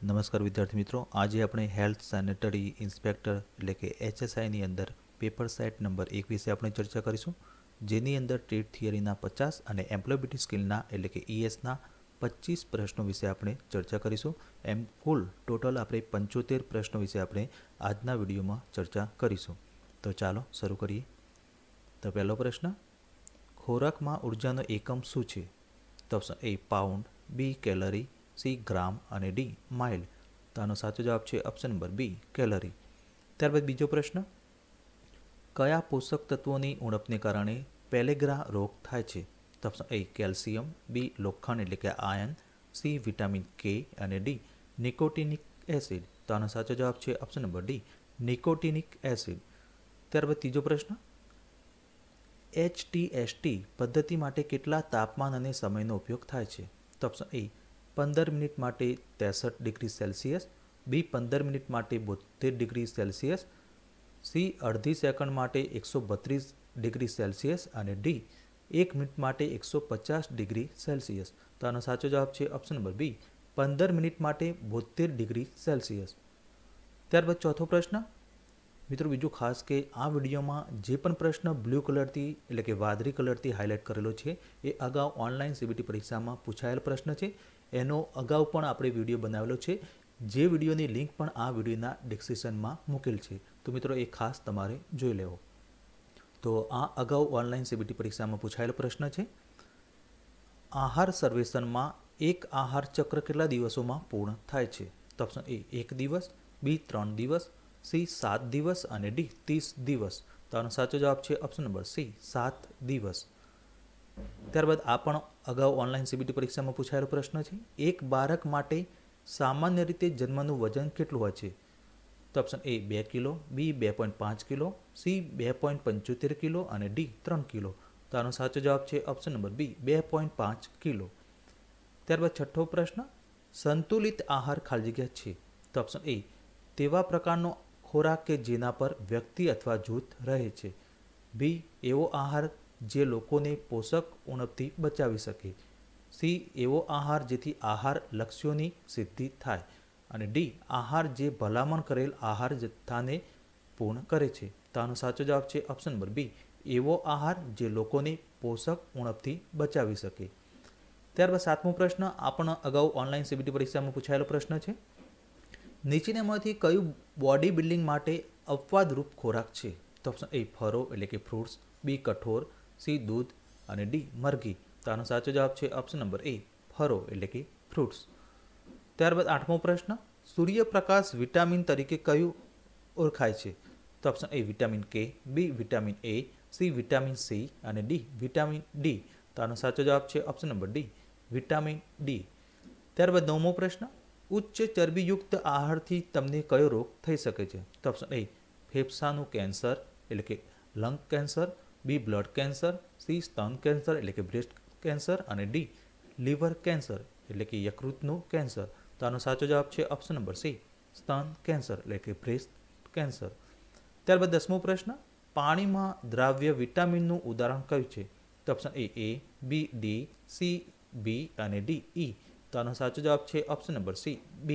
નમસ્કાર વિદ્યાર્થી મિત્રો, આજે આપણે હેલ્થ સેનેટરી ઇન્સ્પેક્ટર એટલે કે HSIની અંદર પેપર સેટ નંબર 1 વિશે આપણે ચર્ચા કરીશું, જેની અંદર ટ્રેડ થિયરીના 50 અને એમ્પ્લોયબિલિટી સ્કિલના એટલે કે ESના 25 પ્રશ્નો વિશે આપણે ચર્ચા કરીશું. એમ કુલ ટોટલ આપણે 75 પ્રશ્નો વિશે આપણે આજના વિડીયોમાં ચર્ચા કરીશું. તો ચાલો શરૂ કરીએ. તો પહેલો પ્રશ્ન, ખોરાકમાં ઉર્જાનો એકમ શું છે? તો option A pound, B calorie, C gram અને D માઇલ. તો આનો સાચો જવાબ છે ઓપ્શન નંબર B કેલરી. ત્યારબાદ બીજો પ્રશ્ન, કયા પોષક તત્વોની ઉણપને કારણે પેલેગ્રા રોગ થાય છે? તો ઓપ્શન A કેલ્શિયમ, B લોખંડ એટલે કે આયર્ન, C વિટામિન K અને D નિકોટિનિક એસિડ. તો આનો સાચો જવાબ છે option number D nicotinic acid. ત્યારબાદ ત્રીજો પ્રશ્ન, HTST પદ્ધતિ માટે કેટલા તાપમાન અને સમયનો ઉપયોગ થાય છે? તો ઓપ્શન A 15 મિનિટ માટે 63 ડિગ્રી સેલ્સિયસ, B 15 મિનિટ માટે 72 ડિગ્રી સેલ્સિયસ, C અડધી સેકન્ડ માટે 132 ડિગ્રી સેલ્સિયસ અને D 1 મિનિટ માટે 150 ડિગ્રી સેલ્સિયસ. તો આનો સાચો જવાબ છે ઓપ્શન નંબર B 15 મિનિટ માટે 72 ડિગ્રી સેલ્સિયસ. ત્યારબાદ ચોથો પ્રશ્ન, મિત્રો બીજું ખાસ કે આ વિડીયોમાં જે પણ પ્રશ્ન બ્લુ કલરથી એટલે કે વાદળી કલરથી હાઇલાઇટ કરેલો છે એ અગાઉ ઓનલાઈન CBT પરીક્ષામાં પૂછાયેલ પ્રશ્ન છે. એનો અગાઉ પણ આપણે વિડીયો બનાવેલો છે, જે વિડીયોની લિંક પણ આ વિડીયોના ડિસ્ક્રિપ્શનમાં મૂકેલ છે. તો મિત્રો એ ખાસ તમારે જોઈ લેવો. તો આ અગાઉ ઓનલાઈન CBT પરીક્ષામાં પૂછાયેલો પ્રશ્ન છે. આહાર સર્વેક્ષણમાં એક આહાર ચક્ર કેટલા દિવસોમાં પૂર્ણ થાય છે? તો ઓપ્શન A 1 દિવસ, B 3 દિવસ, C 7 દિવસ અને D 30 દિવસ. તો આનો સાચો જવાબ છે ઓપ્શન નંબર C 7 દિવસ. ત્યારબાદ આ પણ અગાઉ ઓનલાઈન CBT પરીક્ષામાં પૂછાયેલો પ્રશ્ન છે. એક બાળક માટે સામાન્ય રીતે જન્મનું વજન કેટલું હોય છે? તો option A 2 kilo, B 2.5 kilo, C 2.75 kilo અને D 3 કિલો. તો આનો સાચો જવાબ છે ઓપ્શન નંબર B 2.5 કિલો. ત્યારબાદ છઠ્ઠો પ્રશ્ન, સંતુલિત આહાર ખાલી જગ્યા છે? તો ઓપ્શન A તેવા પ્રકારનો ખોરાક કે જેના પર વ્યક્તિ અથવા જૂથ રહે છે, B એવો આહાર જે લોકોને પોષક ઉણપથી બચાવી શકે, C એવો આહાર જેથી આહાર લક્ષ્યોની સિદ્ધિ થાય અને D આહાર જે ભલામણ કરેલ આહાર જથ્થાને પૂર્ણ કરે છે. તો આનો સાચો જવાબ છે ઓપ્શન નંબર B એવો આહાર જે લોકોને પોષક ઉણપથી બચાવી શકે. ત્યારબાદ સાતમો પ્રશ્ન, આ પણ અગાઉ ઓનલાઈન CBT પરીક્ષામાં પૂછાયેલો પ્રશ્ન છે. નીચેનામાંથી કયું બોડી બિલ્ડિંગ માટે અપવાદરૂપ ખોરાક છે? તો ઓપ્શન A ફળો એટલે કે ફ્રૂટ્સ, B કઠોળ, C દૂધ અને D મરઘી. તો આનો સાચો જવાબ છે ઓપ્શન નંબર A ફળો એટલે કે ફ્રૂટ્સ. ત્યારબાદ આઠમો પ્રશ્ન, સૂર્યપ્રકાશ વિટામિન તરીકે કયું ઓળખાય છે? તો option A vitamin K, B vitamin A, C vitamin C અને D વિટામિન D. તો આનો સાચો જવાબ છે option number D vitamin D. ત્યારબાદ નવમો પ્રશ્ન, ઉચ્ચ ચરબીયુક્ત આહારથી તમને કયો રોગ થઈ શકે છે? તો ઓપ્શન A ફેફસાનું કેન્સર એટલે કે lung cancer, B blood cancer, C સ્તન કેન્સર એટલે કે બ્રેસ્ટ કેન્સર અને D લીવર કેન્સર એટલે કે યકૃતનું કેન્સર. તો આનો સાચો જવાબ છે ઓપ્શન નંબર C સ્તન કેન્સર એટલે કે બ્રેસ્ટ કેન્સર. ત્યારબાદ દસમો પ્રશ્ન, પાણીમાં દ્રાવ્ય વિટામિનનું ઉદાહરણ કયું છે? તો option A B D, C B અને D E. તો આનો સાચો જવાબ છે ઓપ્શન નંબર C B.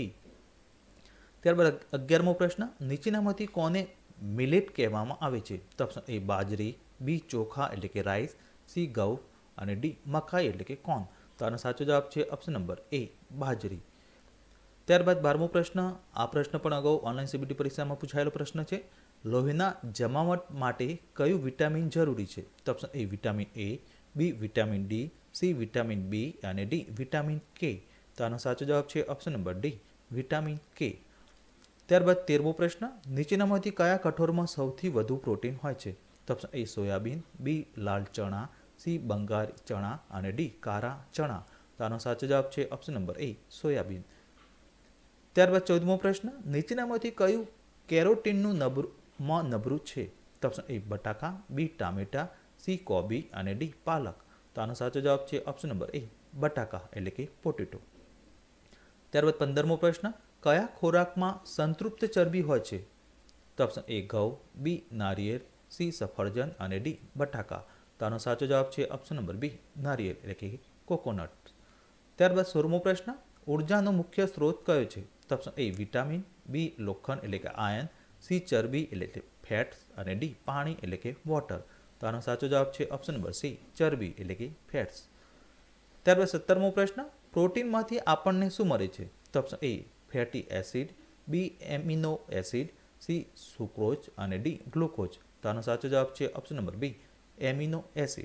ત્યારબાદ 11મો પ્રશ્ન, નીચેનામાંથી કોને મિલેટ કહેવામાં આવે છે? તો ઓપ્શન A બાજરી, B ચોખા એટલે કે રાઈસ, C ઘઉં અને D મકાઈ એટલે કે કોર્ન. તો આનો સાચો જવાબ છે ઓપ્શન નંબર A બાજરી. ત્યારબાદ 12મો પ્રશ્ન, આ પ્રશ્ન પણ અગાઉ ઓનલાઈન CBT પરીક્ષામાં પૂછાયેલો પ્રશ્ન છે. લોહીના જમાવટ માટે કયું વિટામિન જરૂરી છે? તો option A vitamin A, B vitamin D, C vitamin B અને D વિટામિન K. તો આનો સાચો જવાબ છે option number D vitamin K. ત્યારબાદ 13મો પ્રશ્ન, નીચેનામાંથી કયા કઠોળમાં સૌથી વધુ પ્રોટીન હોય છે? તો ઓપ્શન A સોયાબીન, B લાલ ચણા, C બંગાળી ચણા અને D કાળા ચણા. તો આનો સાચો જવાબ છે ઓપ્શન નંબર A સોયાબીન. ત્યારબાદ 14મો પ્રશ્ન, નીચેનામાંથી કયું કેરોટીનનું નબળું છે? તો ઓપ્શન A બટાકા, B ટામેટા, C કોબી અને D પાલક. તો આનો સાચો જવાબ છે ઓપ્શન નંબર A બટાકા એટલે કે પોટેટો. ત્યારબાદ 15મો પ્રશ્ન, કયા ખોરાકમાં સંતૃપ્ત ચરબી હોય છે? તો ઓપ્શન A ઘઉં, B નારિયેળ, C સફરજન અને D બટાકા. તો આનો સાચો જવાબ છે ઓપ્શન નંબર B નારિયેળ એટલે કે કોકોનટ. ત્યારબાદ 16મો પ્રશ્ન, ઉર્જાનો મુખ્ય સ્ત્રોત કયો છે? તો તો ઓપ્શન એ વિટામિન, બી લોખંડ એટલે કે આયર્ન, સી ચરબી એટલે કે ફેટ્સ અને ડી પાણી એટલે કે વોટર. તો આનો સાચો જવાબ છે ઓપ્શન નંબર સી ચરબી એટલે કે ફેટ્સ. ત્યારબાદ 17મો પ્રશ્ન, પ્રોટીનમાંથી આપણને શું મળે છે? તો option A fatty acid, B amino acid, C sucrose અને ડી ગ્લુકોઝ. તો આનો સાચો જવાબ છે option number B amino acid.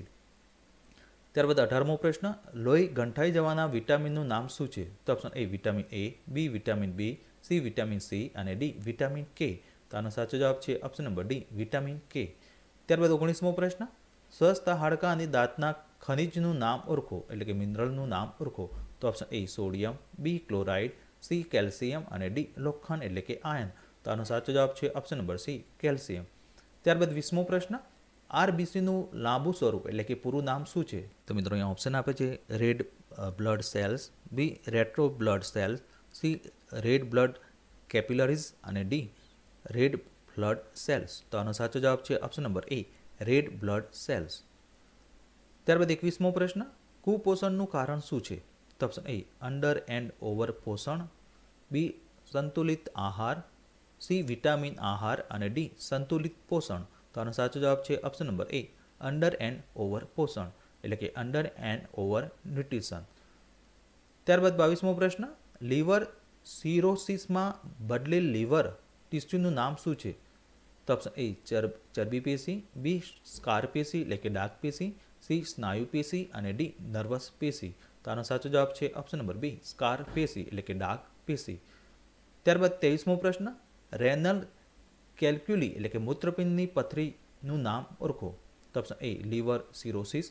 ત્યારબાદ 18મો પ્રશ્ન, લોહી ગંઠાઈ જવાના વિટામિનનું નામ શું છે? તો option A vitamin A, B vitamin B, C vitamin C અને ડી વિટામિન કે. તો આનો સાચો જવાબ છે ઓપ્શન નંબર ડી વિટામિન કે. ત્યારબાદ 19મો પ્રશ્ન, સ્વસ્થ હાડકાં અને દાંતના ખનિજનું નામ ઓળખો એટલે કે મિનરલનું નામ ઓળખો. તો option A sodium, B chloride, C calcium અને ડી લોખંડ એટલે કે આયર્ન. તો આનો સાચો જવાબ છે ઓપ્શન નંબર સી કેલ્શિયમ. ત્યારબાદ 20મો પ્રશ્ન, આરબીસીનું લાંબુ સ્વરૂપ એટલે કે પૂરું નામ શું છે? તો મિત્રો અહીંયા ઓપ્શન આપે છે red blood cells, B retro blood cells, C red blood capillaries અને ડી રેડ બ્લડ સેલ્સ. તો આનો સાચો જવાબ છે option number A red blood cells. ત્યારબાદ 21મો પ્રશ્ન, કુપોષણનું કારણ શું છે? તો option A under and over પોષણ, બી સંતુલિત આહાર, સી વિટામિન આહાર અને ડી સંતુલિત પોષણ. તો આનો સાચો જવાબ છે option number A under and over પોષણ એટલે કે અંડર એન્ડ ઓવર ન્યુટ્રિશન. ત્યારબાદ 22મો પ્રશ્ન, લીવર સિરોસિસમાં બદલેલ લીવર ટિશ્યુનું નામ શું છે? તો ઓપ્શન એ ચરબી પેશી, બી સ્કાર પેશી એટલે કે ડાઘ પેશી, સી સ્નાયુ પેશી અને ડી નર્વસ પેશી. તો આનો સાચો જવાબ છે ઓપ્શન નંબર બી સ્કાર પેશી એટલે કે ડાઘ પેશી. ત્યારબાદ 23મો પ્રશ્ન, રેનલ કેલ્ક્યુલી એટલે કે મૂત્રપિંડની પથરીનું નામ ઓળખો. તો option A liver cirrhosis,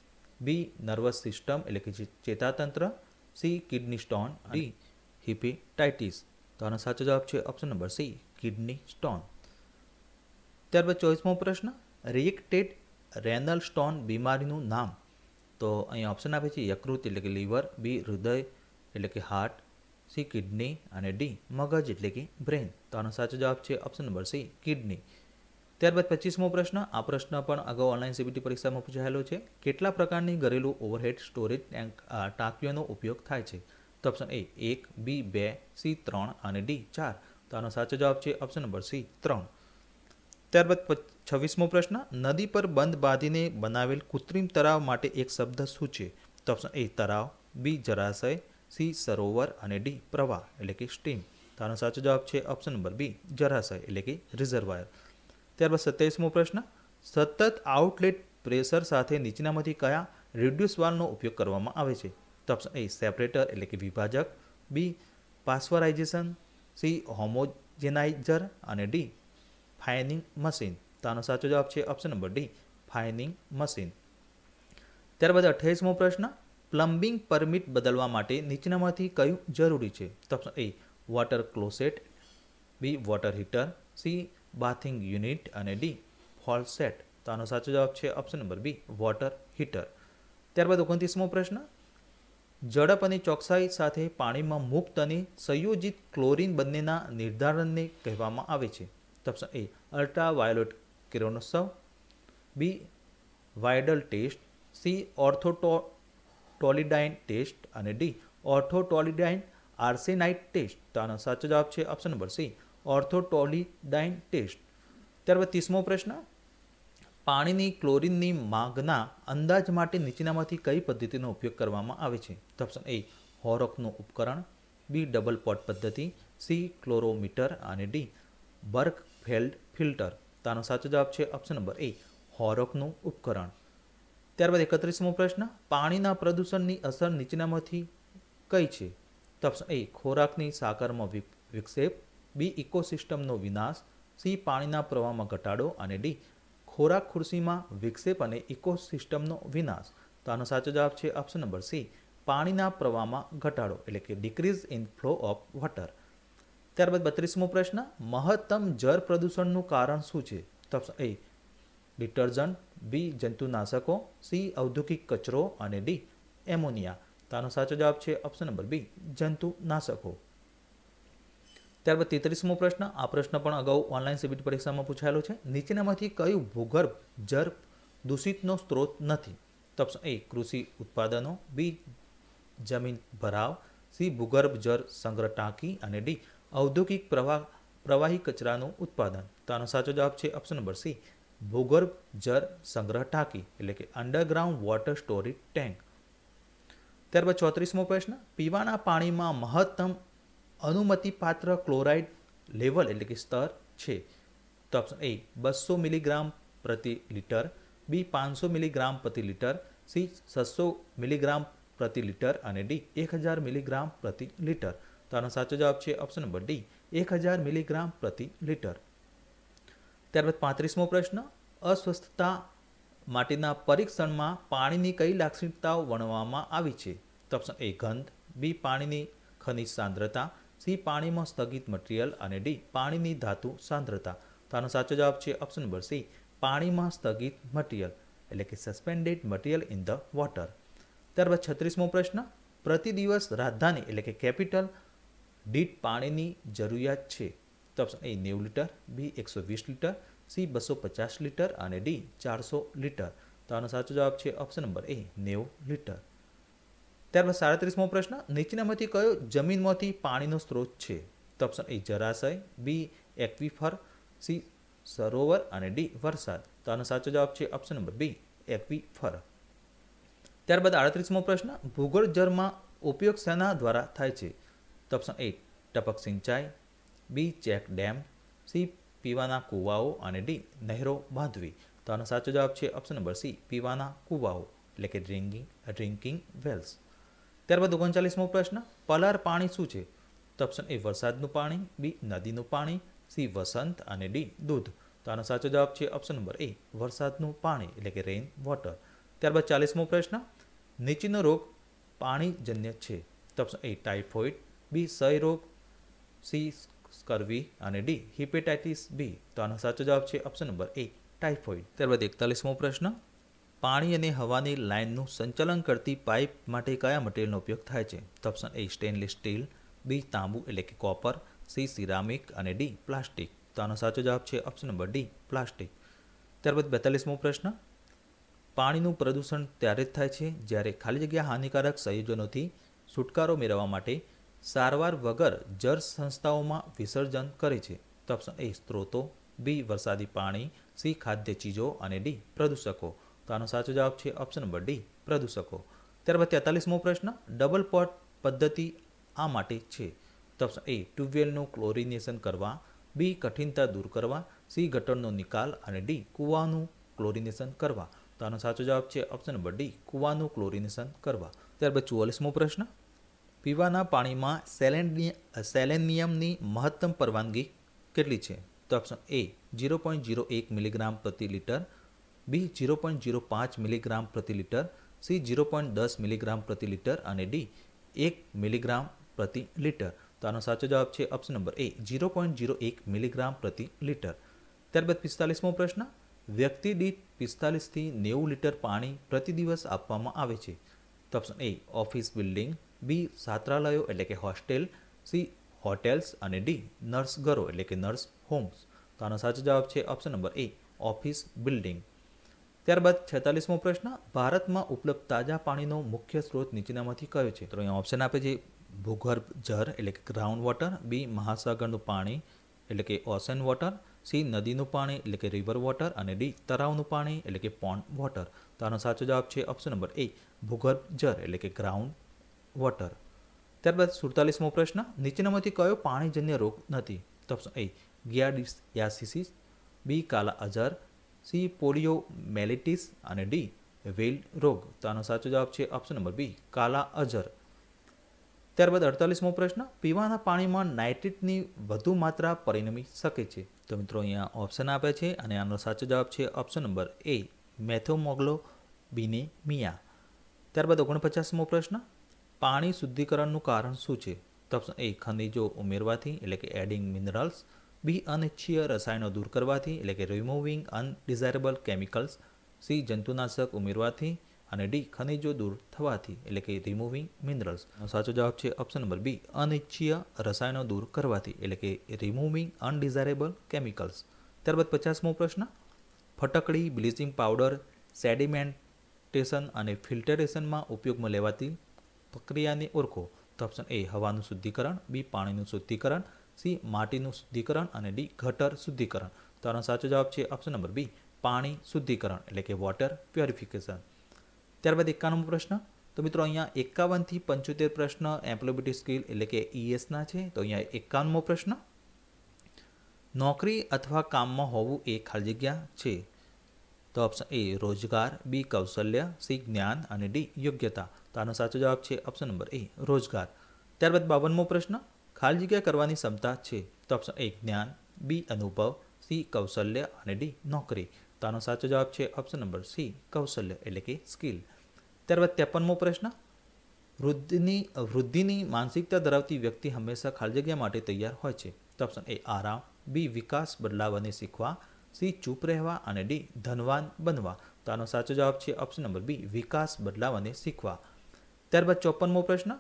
B nervous system એટલે કે ચેતાતંત્ર, C kidney stone, D hepatitis. તો આનો સાચો જવાબ છે option number C kidney stone. ત્યારબાદ 24મો પ્રશ્ન, રિએક્ટેડ રેનલ સ્ટોન બીમારીનું નામ. તો અહીંયા ઓપ્શન આપે છે યકૃત એટલે કે લીવર, બી હૃદય એટલે કે હાર્ટ, સી કિડની અને ડી મગજ એટલે કે બ્રેન. તો આનો સાચો જવાબ છે ઓપ્શન નંબર સી કિડની. ત્યારબાદ 25મો પ્રશ્ન, આ પ્રશ્ન પણ અગાઉ ઓનલાઈન સીબીટી પરીક્ષામાં પૂછાયેલો છે. કેટલા પ્રકારની ઘરેલું ઓવરહેડ સ્ટોરેજ ટાંકીઓનો ઉપયોગ થાય છે? તો ઓપ્શન એ 1, બી 2, સી 3 અને ડી 4. તો આનો સાચો જવાબ છે ઓપ્શન નંબર સી 3. ત્યારબાદ 26મો પ્રશ્ન, નદી પર બંધ બાંધીને બનાવેલ કૃત્રિમ તળાવ માટે એક શબ્દ શું છે? તો ઓપ્શન એ તળાવ, બી જળાશય, સી સરોવર અને ડી પ્રવાહ એટલે કે સ્ટ્રીમ. તો આનો સાચો જવાબ છે ઓપ્શન નંબર બી જળાશય એટલે કે રિઝર્વાયર. ત્યારબાદ 27મો પ્રશ્ન, સતત આઉટલેટ પ્રેશર સાથે નીચેનામાંથી કયા રિડ્યુસ વાલ્વનો ઉપયોગ કરવામાં આવે છે? તો ઓપ્શન એ સેપરેટર એટલે કે વિભાજક, બી પાસ્ચરાઇઝેશન, સી હોમોજેનાઇઝર અને ડી ફાઇનિંગ મશીન. તો આનો સાચો જવાબ છે option number D fining machine. ત્યારબાદ 28મો પ્રશ્ન, પ્લમ્બિંગ પરમિટ બદલવા માટે નીચેનામાંથી કયું જરૂરી છે? તો option A water closet, B water heater, C bathing unit અને ડી ફોલ સેટ. તો આનો સાચો જવાબ છે option number B water heater. ત્યારબાદ 29મો પ્રશ્ન, ઝડપ અને ચોકસાઈ સાથે પાણીમાં મુક્ત અને સંયોજિત ક્લોરીન બંનેના નિર્ધારણને કહેવામાં આવે છે. તો ઓપ્શન એ અલ્ટ્રાવાયોલેટ કિરણોત્સવ, B Widal test, C orthotolidine test અને ડી ઓર્થોટોલિડાઇન આર્સેનાઇટ ટેસ્ટ. તો આનો સાચો જવાબ છે option number C orthotolidine test. ત્યારબાદ 30મો પ્રશ્ન, પાણીની ક્લોરીનની માંગના અંદાજ માટે નીચેનામાંથી કઈ પદ્ધતિનો ઉપયોગ કરવામાં આવે છે? તો ઓપ્શન એ હોરોકનું ઉપકરણ, બી ડબલ પોટ પદ્ધતિ, સી ક્લોરોમીટર અને ડી બર્કફેલ્ડ ફિલ્ટર. તો આનો સાચો જવાબ છે ઓપ્શન નંબર એ હોરોકનું ઉપકરણ. ત્યારબાદ 31મો પ્રશ્ન, પાણીના પ્રદૂષણની અસર નીચેનામાંથી કઈ છે? તો ઓપ્શન એ ખોરાકની સાકરમાં વિક્ષેપ, બી ઇકોસિસ્ટમનો વિનાશ, સી પાણીના પ્રવાહમાં ઘટાડો અને ડી ખોરાક ખુરશીમાં વિક્ષેપ અને ઇકોસિસ્ટમનો વિનાશ. તો આનો સાચો જવાબ છે ઓપ્શન નંબર સી પાણીના પ્રવાહમાં ઘટાડો એટલે કે decrease in flow of water. ત્યારબાદ 32મો પ્રશ્ન, મહત્તમ જળ પ્રદૂષણનું કારણ શું છે? તો ઓપ્શન એ ડિટર્જન્ટ, બી જંતુનાશકો, સી ઔદ્યોગિક કચરો અને ડી એમોનિયા. તો આનો સાચો જવાબ છે ઓપ્શન નંબર બી જંતુનાશકો. ત્યારબાદ 33મો પ્રશ્ન, આ પ્રશ્ન પણ અગાઉ ઓનલાઈન સીબીટી પરીક્ષામાં પૂછાયેલો છે. નીચેનામાંથી કયું ભૂગર્ભ જળ દૂષિતનો સ્ત્રોત નથી? તો ઓપ્શન એ કૃષિ ઉત્પાદનો, બી જમીન ભરાવ, સી ભૂગર્ભ જળ સંગ્રહ ટાંકી અને ડી ઔદ્યોગિક પ્રવાહી કચરાનું ઉત્પાદન. તો આનો સાચો જવાબ છે ઓપ્શન નંબર સી ભૂગર્ભ જળ સંગ્રહ ટાંકી એટલે કે અંડરગ્રાઉન્ડ વોટર સ્ટોરેજ ટેન્ક. ત્યારબાદ 34મો પ્રશ્ન, પીવાના પાણીમાં મહત્તમ અનુમતિપાત્ર ક્લોરાઇડ લેવલ એટલે કે સ્તર છે. તો ઓપ્શન એ 200 મિલીગ્રામ પ્રતિ લિટર, બી 500 મિલીગ્રામ પ્રતિ લિટર, સી 600 મિલીગ્રામ પ્રતિ લિટર અને ડી 1000 મિલીગ્રામ પ્રતિ લિટર. તો આનો સાચો જવાબ છે ઓપ્શન નંબર ડી 1000 મિલીગ્રામ પ્રતિ લિટર. ત્યારબાદ 35મો પ્રશ્ન, અસ્વસ્થતા માટેના પરીક્ષણમાં પાણીની કઈ લાક્ષણિકતાઓ વર્ણવવામાં આવી છે. તો ઓપ્શન એ ગંધ, બી પાણીની ખનિજ સાંદ્રતા, સી પાણીમાં સ્થગિત મટીરિયલ અને ડી પાણીની ધાતુ સાંદ્રતા. તો આનો સાચો જવાબ છે ઓપ્શન નંબર સી પાણીમાં સ્થગિત મટીરિયલ એટલે કે suspended material in the water. ત્યારબાદ 36મો પ્રશ્ન, પ્રતિ દિવસ રાજધાની એટલે કે કેપિટલ દીઠ પાણીની જરૂરિયાત છે. તો option A 90 litre, B 120 litre, C 250 litre અને ડી 400 લીટર. તો આનો સાચો જવાબ છે ઓપ્શન નંબર એ 90 લીટર. ત્યારબાદ 37મો પ્રશ્ન, નીચેનામાંથી કયો જમીનમાંથી પાણીનો સ્ત્રોત છે. તો ઓપ્શન એ જળાશય, બી એક્વિફર, સી સરોવર અને ડી વરસાદ. તો આનો સાચો જવાબ છે ઓપ્શન નંબર બી એક્વિફર. ત્યારબાદ 38મો પ્રશ્ન, ભૂગર્ભ જળમાં ઉપયોગ શેના દ્વારા થાય છે. તો ઓપ્શન એ ટપક સિંચાઈ, બી ચેક ડેમ, સી પીવાના કૂવાઓ અને ડી નહેરો બાંધવી. તો આનો સાચો જવાબ છે ઓપ્શન નંબર સી પીવાના કૂવાઓ એટલે કે ડ્રિંકિંગ વેલ્સ. ત્યારબાદ 39મો પ્રશ્ન, પલાર પાણી શું છે. તો ઓપ્શન એ વરસાદનું પાણી, બી નદીનું પાણી, સી વસંત અને ડી દૂધ. તો આનો સાચો જવાબ છે ઓપ્શન નંબર એ વરસાદનું પાણી એટલે કે રેઇન વોટર. ત્યારબાદ 40મો પ્રશ્ન, નીચેનો રોગ પાણીજન્ય છે. તો ઓપ્શન એ ટાઇફોઇડ, બી ક્ષય રોગ, સી સ્કર્વી અને ડી હિપેટાઇટિસ બી. તો આનો સાચો જવાબ છે ઓપ્શન નંબર એ ટાઇફોઇડ. ત્યારબાદ 41મો પ્રશ્ન, પાણી અને હવાની લાઇનનું સંચાલન કરતી પાઇપ માટે કયા મટીરિયલનો ઉપયોગ થાય છે. તો option A stainless steel, B તાંબુ એટલે કે કોપર, સી સિરામિક અને ડી પ્લાસ્ટિક. તો આનો સાચો જવાબ છે ઓપ્શન નંબર ડી પ્લાસ્ટિક. ત્યારબાદ 42મો પ્રશ્ન, પાણીનું પ્રદૂષણ ત્યારે જ થાય છે જ્યારે ખાલી જગ્યા હાનિકારક સંયોજનોથી છુટકારો મેળવવા માટે સારવાર વગર જળ સંસ્થાઓમાં વિસર્જન કરે છે. તો ઓપ્શન એ સ્ત્રોતો, બી વરસાદી પાણી, સી ખાદ્ય ચીજો અને ડી પ્રદૂષકો. તો આનો સાચો જવાબ છે ઓપ્શન નંબર ડી પ્રદૂષકો. ત્યારબાદ 43મો પ્રશ્ન, ડબલ પોટ પદ્ધતિ આ માટે છે. તો ઓપ્શન એ ટ્યુબવેલનું ક્લોરિનેશન કરવા, બી કઠિનતા દૂર કરવા, સી ગટરનો નિકાલ અને ડી કૂવાનું ક્લોરિનેશન કરવા. તો આનો સાચો જવાબ છે ઓપ્શન નંબર ડી કૂવાનું ક્લોરિનેશન કરવા. ત્યારબાદ 44મો પ્રશ્ન, પીવાના પાણીમાં સેલેનિયમની મહત્તમ પરવાનગી કેટલી છે. તો ઓપ્શન એ 0.01 મિલીગ્રામ પ્રતિ લિટર, બી 0.05 મિલીગ્રામ પ્રતિ લિટર, સી 0.10 મિલીગ્રામ પ્રતિ લિટર અને ડી 1 મિલીગ્રામ પ્રતિ લિટર. તો આનો સાચો જવાબ છે ઓપ્શન નંબર એ 0.01 મિલીગ્રામ પ્રતિ લિટર. ત્યારબાદ 45મો પ્રશ્ન, વ્યક્તિ દીઠ 45થી 90 લીટર પાણી પ્રતિ દિવસ આપવામાં આવે છે. તો option A office building, B છાત્રાલયો એટલે કે હોસ્ટેલ, સી હોટેલ્સ અને ડી નર્સ ઘરો એટલે કે નર્સ હોમ્સ. તો આનો સાચો જવાબ છે option number A office building. ત્યારબાદ 46મો પ્રશ્ન, ભારતમાં ઉપલબ્ધ તાજા પાણીનો મુખ્ય સ્ત્રોત નીચેનામાંથી કયો છે. તો અહીંયા ઓપ્શન આપે છે ભૂગર્ભ જળ એટલે કે ગ્રાઉન્ડ વોટર, બી મહાસાગરનું પાણી એટલે કે ઓશન વોટર, સી નદીનું પાણી એટલે કે રિવર વોટર અને ડી તળાવનું પાણી એટલે કે પોન્ડ વોટર. તો આનો સાચો જવાબ છે ઓપ્શન નંબર એ ભૂગર્ભ જળ એટલે કે ગ્રાઉન્ડ વોટર. ત્યારબાદ 47મો પ્રશ્ન, નીચેનામાંથી કયો પાણીજન્ય રોગ નથી. તો ઓપ્શન એ ગિયાર્ડિયાસિસ, બી કાલા અજર, સી પોલિયોમેલિટિસ અને ડી વેલ રોગ. તો આનો સાચો જવાબ છે ઓપ્શન નંબર બી કાલા અજર. ત્યારબાદ 48મો પ્રશ્ન, પીવાના પાણીમાં નાઇટ્રેટની વધુ માત્રા પરિણમી શકે છે. તો મિત્રો અહીંયા ઓપ્શન આપે છે અને આનો સાચો જવાબ છે ઓપ્શન નંબર એ મેથોમોગ્લોબિનેમિયા. ત્યારબાદ 49મો પ્રશ્ન, પાણી શુદ્ધિકરણનું કારણ શું છે. તો ઓપ્શન એ ખનિજો ઉમેરવાથી એટલે કે એડિંગ મિનરલ્સ, બી અનિચ્છીય રસાયણો દૂર કરવાથી એટલે કે રિમૂવિંગ અનડિઝાયરેબલ કેમિકલ્સ, સી જંતુનાશક ઉમેરવાથી અને ડી ખનિજો દૂર થવાથી એટલે કે રિમૂવિંગ મિનરલ્સ. સાચો જવાબ છે ઓપ્શન નંબર બી અનિચ્છીય રસાયણો દૂર કરવાથી એટલે કે રિમૂવિંગ અનડિઝાયરેબલ કેમિકલ્સ. ત્યારબાદ 50મો પ્રશ્ન, ફટકડી, બ્લીચિંગ પાવડર, સેડિમેન્ટેશન અને ફિલ્ટરેશનમાં ઉપયોગમાં લેવાતી પ્રક્રિયાને ઓળખો. તો ઓપ્શન એ હવાનું શુદ્ધિકરણ, બી પાણીનું શુદ્ધિકરણ, સી માટીનું શુદ્ધિકરણ અને ડી ગટર શુદ્ધિકરણ. તો આનો સાચો જવાબ છે ઓપ્શન નંબર બી પાણી શુદ્ધિકરણ એટલે કે વોટર પ્યોરિફિકેશન. ત્યારબાદ 51મો પ્રશ્ન. તો મિત્રો અહીંયા 51થી 75 પ્રશ્ન એમ્પ્લોયબિલિટી સ્કિલ એટલે કે ESના છે. તો અહીંયા 51મો પ્રશ્ન. નોકરી અથવા કામમાં હોવું એ ખાલી જગ્યા છે. તો ઓપ્શન એ રોજગાર, બી કૌશલ્ય, સી જ્ઞાન અને ડી યોગ્યતા. તો આનો સાચો જવાબ છે ઓપ્શન નંબર એ રોજગાર. ત્યારબાદ 52મો પ્રશ્ન. ખાલી જગ્યા કરવાની ક્ષમતા છે. તો ઓપ્શન એ જ્ઞાન, બી અનુભવ, સી કૌશલ્ય અને ડી નોકરી. તો આનો સાચો જવાબ છે ઓપ્શન નંબર સી કૌશલ્ય એટલે કે સ્કિલ. ત્યારબાદ 53મો પ્રશ્ન. વૃદ્ધિની માનસિકતા ધરાવતી વ્યક્તિ હંમેશા ખાલી જગ્યા માટે તૈયાર હોય છે. તો ઓપ્શન એ આરામ, બી વિકાસ, બદલાવ અને શીખવા, સી ચૂપ રહેવા અને ડી ધનવાન બનવા. તો આનો સાચો જવાબ છે ઓપ્શન નંબર બી વિકાસ, બદલાવ અને શીખવા. ત્યારબાદ 54મો પ્રશ્ન.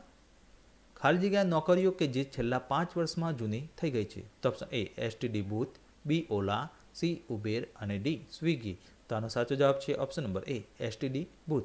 ખાલી જગ્યા નોકરીઓ કે જે છેલ્લા 5 વર્ષમાં જૂની થઈ ગઈ છે. તો option A STD booth, B Ola, C Uber અને ડી સ્વિગી. તો આનો સાચો જવાબ છે option number A STD booth.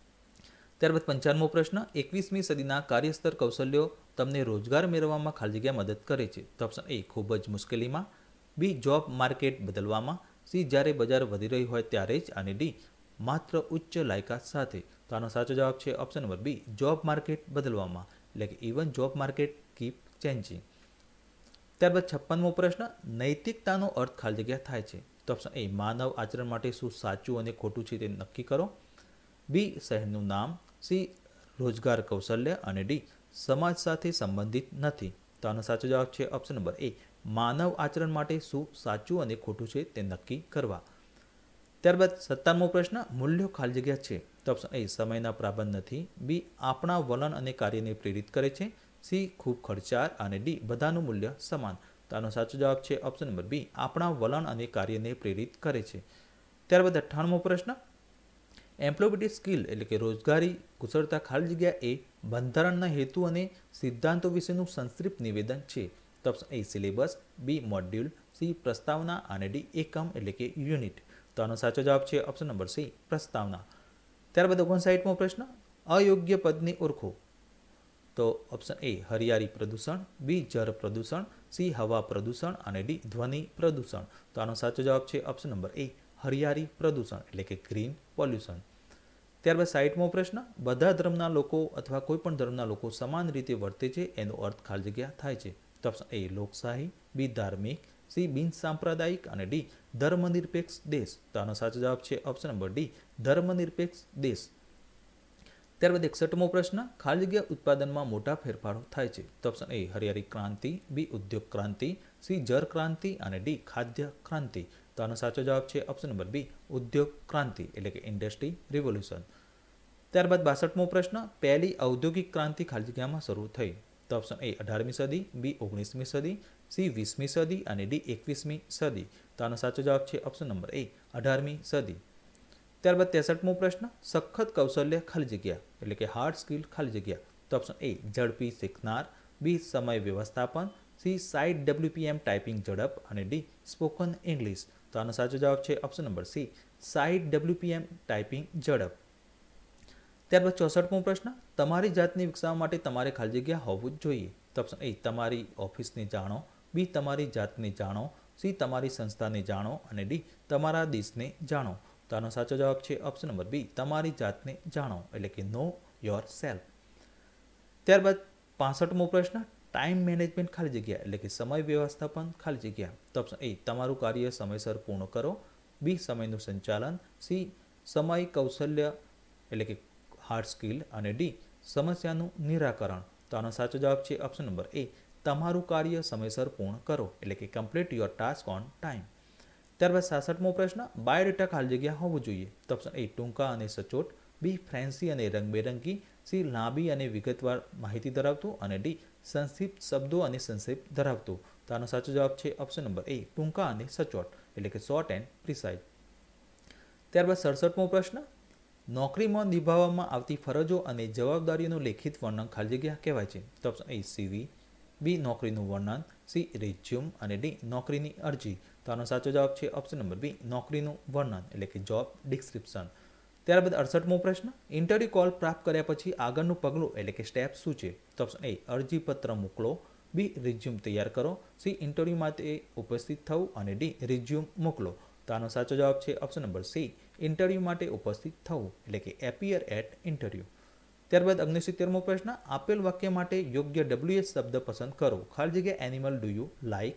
ત્યારબાદ 55મો પ્રશ્ન. 21મી સદીના કાર્યસ્તર કૌશલ્યો તમને રોજગાર મેળવવામાં ખાલી જગ્યા મદદ કરે છે. તો ઓપ્શન એ ખૂબ જ મુશ્કેલીમાં, બી જોબ માર્કેટ બદલવામાં, સી જ્યારે બજાર વધી રહી હોય ત્યારે જ અને ડી માત્ર ઉચ્ચ લાયકાત સાથે. તો આનો સાચો જવાબ છે option number B job market બદલવામાં એટલે કે even job market keep changing. ત્યારબાદ 56મો પ્રશ્ન. નૈતિકતાનો અર્થ ખાલી જગ્યા થાય છે. તો ઓપ્શન એ માનવ આચરણ માટે શું સાચું અને ખોટું છે તે નક્કી કરો, બી શહેરનું નામ, સી રોજગાર કૌશલ્ય અને ડી સમાજ સાથે સંબંધિત નથી. તો આનો સાચો જવાબ છે ઓપ્શન નંબર એ માનવ આચરણ માટે શું સાચું અને ખોટું છે તે નક્કી કરવા. ત્યારબાદ 57મો પ્રશ્ન. મૂલ્યો ખાલી જગ્યા છે. તો ઓપ્શન એ સમયના પ્રાબંધ નથી, બી આપણા વલણ અને કાર્યને પ્રેરિત કરે છે, સી ખૂબ ખર્ચાળ અને ડી બધાનું મૂલ્ય સમાન. તો આનો સાચો જવાબ છે ઓપ્શન નંબર બી આપણા વલણ અને કાર્યને પ્રેરિત કરે છે. ત્યારબાદ 58મો પ્રશ્ન. એમ્પ્લોયબિલિટી સ્કિલ એટલે કે રોજગારી કુશળતા ખાલી જગ્યા એ બંધારણના હેતુ અને સિદ્ધાંતો વિશેનું સંક્ષિપ્ત નિવેદન છે. તો option A syllabus, B module, C પ્રસ્તાવના અને ડી એકમ એટલે કે યુનિટ. તો આનો સાચો જવાબ છે ઓપ્શન નંબર સી પ્રસ્તાવના. ત્યારબાદ 59મો પ્રશ્ન. અયોગ્ય પદને ઓળખો. તો ઓપ્શન એ હરિયાળી પ્રદૂષણ, બી જળ પ્રદૂષણ, સી હવા પ્રદૂષણ અને ડી ધ્વનિ પ્રદૂષણ. તો આનો સાચો જવાબ છે ઓપ્શન નંબર એ હરિયાળી પ્રદૂષણ એટલે કે ગ્રીન પોલ્યુશન. ત્યારબાદ 60મો પ્રશ્ન. બધા ધર્મના લોકો અથવા કોઈ પણ ધર્મના લોકો સમાન રીતે વર્તે છે એનો અર્થ ખાલી જગ્યા થાય છે. તો ઓપ્શન એ લોકશાહી, બી ધાર્મિક, સી બિન સાંપ્રદાયિક અને ડી ધર્મનિરપેક્ષ દેશ. તો આનો સાચો જવાબ છે ઓપ્શન નંબર ડી ધર્મનિરપેક્ષ દેશ. ત્યારબાદ 61મો પ્રશ્ન. ખાલી જગ્યા ઉત્પાદનમાં મોટા ફેરફારો થાય છે. તો ઓપ્શન એ હરિયાળી ક્રાંતિ, બી ઉદ્યોગ ક્રાંતિ, સી જળ ક્રાંતિ અને ડી ખાદ્ય ક્રાંતિ. તો આનો સાચો જવાબ છે ઓપ્શન નંબર બી ઉદ્યોગ ક્રાંતિ એટલે કે ઇન્ડસ્ટ્રી રિવોલ્યુશન. ત્યારબાદ 62મો પ્રશ્ન. પહેલી ઔદ્યોગિક ક્રાંતિ ખાલી જગ્યામાં શરૂ થઈ. તો ઓપ્શન એ 18મી સદી, બી 19મી સદી, સી 20મી સદી અને ડી 21મી સદી. તો આનો સાચો જવાબ છે ઓપ્શન નંબર એ 18મી સદી. ત્યારબાદ 63મો પ્રશ્ન. સખત કૌશલ્ય ખાલી જગ્યા એટલે કે હાર્ડ સ્કિલ ખાલી જગ્યા. તો ઓપ્શન એ ઝડપી શીખનાર, બી સમય વ્યવસ્થાપન, સી સાઇડ WPM ટાઈપિંગ ઝડપ અને ડી સ્પોકન ઇંગ્લિશ. તો આનો સાચો જવાબ છે option number C side WPM typing ઝડપ. ત્યારબાદ 64મો પ્રશ્ન. તમારી જાતને વિકસાવવા માટે તમારે ખાલી જગ્યા હોવું જ જોઈએ. તો ઓપ્શન એ તમારી ઓફિસને જાણો, બી તમારી જાતને જાણો, સી તમારી સંસ્થાને જાણો અને ડી તમારા દેશને જાણો. તો આનો સાચો જવાબ છે ઓપ્શન નંબર બી તમારી જાતને જાણો એટલે કે નો યોર સેલ્ફ. ત્યારબાદ 65મો પ્રશ્ન. ટાઈમ મેનેજમેન્ટ ખાલી જગ્યા એટલે કે સમય વ્યવસ્થાપન ખાલી જગ્યા. તો ઓપ્શન એ તમારું કાર્ય સમયસર પૂર્ણ કરો, બી સમયનું સંચાલન, સી સમય કૌશલ્ય એટલે કે હાર્ડ સ્કિલ અને ડી સમસ્યાનું નિરાકરણ. તો આનો સાચો જવાબ છે ઓપ્શન નંબર એ તમારું કાર્ય સમયસર પૂર્ણ કરો એટલે કે complete your task on time. ત્યારબાદ 66મો પ્રશ્ન. બાયોડેટા ખાલી જગ્યા હોવું જોઈએ. તો ઓપ્શન એ ટૂંકા અને સચોટ, બી ફેન્સી અને રંગબેરંગી, સી લાંબી અને વિગતવાર માહિતી ધરાવતું અને ડી સંક્ષિપ્ત શબ્દો અને સંક્ષેપ ધરાવતું. તો આનો સાચો જવાબ છે ઓપ્શન નંબર એ ટૂંકા અને સચોટ એટલે કે શોર્ટ એન્ડ પ્રિસાઇઝ. ત્યારબાદ 67મો પ્રશ્ન. નોકરીમાં નિભાવવામાં આવતી ફરજો અને જવાબદારીઓનું લેખિત વર્ણન ખાલી જગ્યા કહેવાય છે. તો ઓપ્શન એ CV, બી નોકરીનું વર્ણન, સી રિઝ્યુમ અને ડી નોકરીની અરજી. તો આનો સાચો જવાબ છે ઓપ્શન નંબર બી નોકરીનું વર્ણન એટલે કે જોબ ડિસ્ક્રિપ્શન. ત્યારબાદ 68મો પ્રશ્ન, ઇન્ટરવ્યુ કોલ પ્રાપ્ત કર્યા પછી આગળનું પગલું એટલે કે સ્ટેપ શું છે? તો ઓપ્શન એ અરજીપત્ર મોકલો, બી રિઝ્યુમ તૈયાર કરો, સી ઇન્ટરવ્યુ માટે ઉપસ્થિત થવું અને ડી રિઝ્યુમ મોકલો. તો આનો સાચો જવાબ છે ઓપ્શન નંબર સી ઇન્ટરવ્યુ માટે ઉપસ્થિત થવું એટલે કે એપિયર એટ ઇન્ટરવ્યુ. ત્યારબાદ 69મો પ્રશ્ન, આપેલ વાક્ય માટે યોગ્ય WH શબ્દ પસંદ કરો. ખાલી જગ્યા એનિમલ ડુ યુ લાઇક?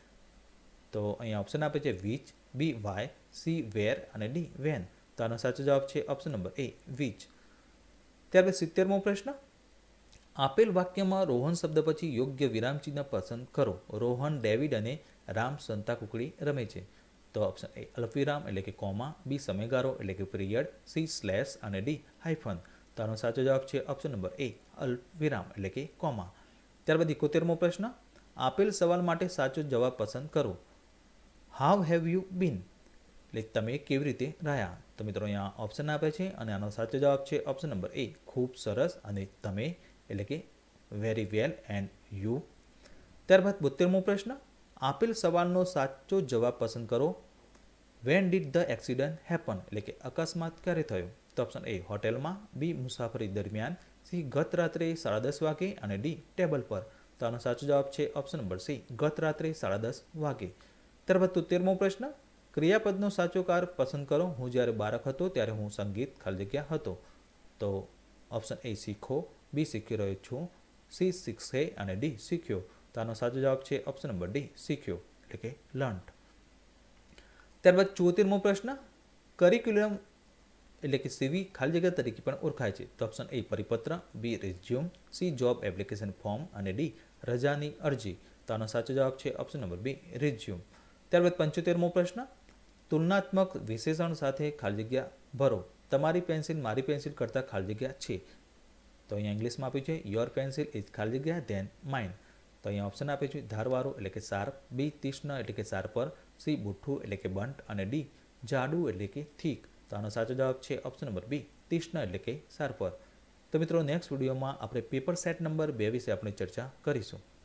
તો અહીંયા ઓપ્શન આપે છે which, B why, C where અને ડી વેન. તો આનો સાચો જવાબ છે ઓપ્શન નંબર એ વિચ. ત્યારબાદ 70મો પ્રશ્ન, આપેલ વાક્યમાં રોહન શબ્દ પછી યોગ્ય વિરામચિહ્ન પસંદ કરો. રોહન, ડેવિડ અને રામ સંતાકુકડી રમે છે. તો ઓપ્શન એ અલ્પવિરામ એટલે કે કોમા, બી સમયગાળો એટલે કે પીરિયડ, સી સ્લેશ અને ડી હાઇફન. તો આનો સાચો જવાબ છે ઓપ્શન નંબર એ અલ્પવિરામ એટલે કે કોમા. ત્યારબાદ 71મો પ્રશ્ન, આપેલ સવાલ માટે સાચો જવાબ પસંદ કરો. હાઉ હેવ યુ બીન એટલે તમે કેવી રીતે રહ્યા? તો મિત્રો અહીંયા ઓપ્શન આપે છે અને આનો સાચો જવાબ છે ઓપ્શન નંબર એ ખૂબ સરસ અને તમે એટલે કે વેરી વેલ એન્ડ યુ. ત્યારબાદ 72મો પ્રશ્ન, આપેલ સવાલનો સાચો જવાબ પસંદ કરો. When did the accident happen એટલે કે અકસ્માત ક્યારે થયો? તો ઓપ્શન એ હોટેલમાં, બી મુસાફરી દરમિયાન, સી ગત રાત્રે 10:30 વાગે અને ડી ટેબલ પર. તો આનો સાચો જવાબ છે ઓપ્શન નંબર સી ગત રાત્રે 10:30 વાગે. ત્યારબાદ 73મો પ્રશ્ન, ક્રિયાપદનો સાચો કાર પસંદ કરો. હું જ્યારે બાળક હતો ત્યારે હું સંગીત ખાલી જગ્યા હતો. તો ઓપ્શન એ શીખો, બી શીખી રહ્યો છું, સી શીખશે અને ડી શીખ્યો. તો આનો સાચો જવાબ છે ઓપ્શન નંબર ડી શીખ્યો એટલે કે લર્ન્ટ. ત્યારબાદ 74મો પ્રશ્ન, કરિક્યુલમ એટલે કે સીવી ખાલી જગ્યા તરીકે પણ ઓળખાય છે. તો ઓપ્શન એ પરિપત્ર, B resume, C job application form અને ડી રજાની અરજી. તો આનો સાચો જવાબ છે ઓપ્શન નંબર બી રિઝ્યુમ. ત્યારબાદ 75મો પ્રશ્ન, તુલનાત્મક વિશેષણ સાથે ખાલી જગ્યા ભરો. તમારી પેન્સિલ મારી પેન્સિલ કરતાં ખાલી જગ્યા છે. તો અહીંયા ઇંગ્લિશમાં આપ્યું છે યોર પેન્સિલ ઇઝ ખાલી જગ્યા ધેન માઇન. તો અહીંયા ઓપ્શન આપે છે ધારવાળું એટલે કે શાર્પ, બી તીક્ષ્ણ એટલે કે શાર્પર, સી બુઠ્ઠું એટલે કે બન્ટ અને ડી જાડું એટલે કે થીક. તો આનો સાચો જવાબ છે ઓપ્શન નંબર બી તીક્ષ્ણ એટલે કે શાર્પર. તો મિત્રો નેક્સ્ટ વિડીયોમાં આપણે પેપર સેટ નંબર 2 વિશે આપણે ચર્ચા કરીશું.